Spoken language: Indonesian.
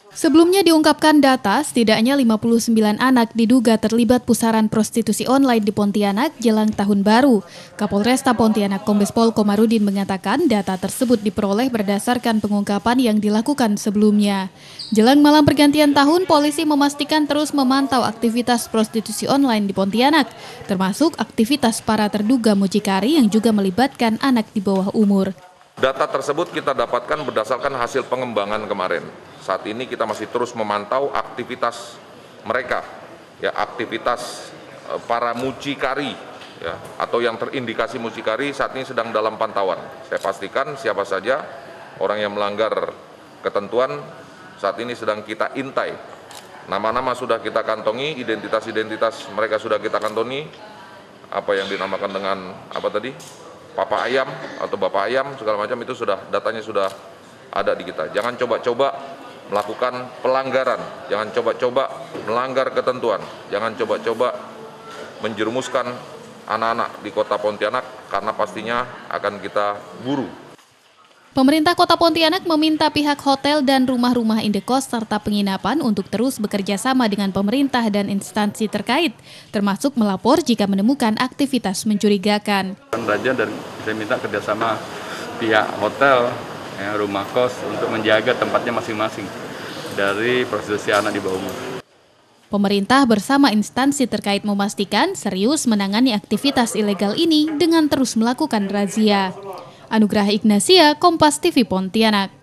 Sebelumnya diungkapkan data, setidaknya 59 anak diduga terlibat pusaran prostitusi online di Pontianak jelang Tahun Baru. Kapolresta Pontianak Kombes Pol Komarudin mengatakan data tersebut diperoleh berdasarkan pengungkapan yang dilakukan sebelumnya. Jelang malam pergantian tahun, polisi memastikan terus memantau aktivitas prostitusi online di Pontianak, termasuk aktivitas para terduga mucikari yang juga melibatkan anak di bawah umur. Data tersebut kita dapatkan berdasarkan hasil pengembangan kemarin. Saat ini kita masih terus memantau aktivitas mereka, ya, aktivitas para mucikari, ya, atau yang terindikasi mucikari saat ini sedang dalam pantauan. Saya pastikan siapa saja orang yang melanggar ketentuan saat ini sedang kita intai. Nama-nama sudah kita kantongi, identitas-identitas mereka sudah kita kantongi, apa yang dinamakan dengan apa tadi? Papa ayam atau bapak ayam segala macam itu sudah datanya sudah ada di kita. Jangan coba-coba melakukan pelanggaran, jangan coba-coba melanggar ketentuan, jangan coba-coba menjerumuskan anak-anak di Kota Pontianak karena pastinya akan kita buru. Pemerintah Kota Pontianak meminta pihak hotel dan rumah-rumah indekos serta penginapan untuk terus bekerja sama dengan pemerintah dan instansi terkait, termasuk melapor jika menemukan aktivitas mencurigakan. Raja dan saya minta kerjasama pihak hotel, ya, rumah kos untuk menjaga tempatnya masing-masing dari prostitusi anak di bawah umur. Pemerintah bersama instansi terkait memastikan serius menangani aktivitas ilegal ini dengan terus melakukan razia. Anugrah Ignasia, Kompas TV Pontianak.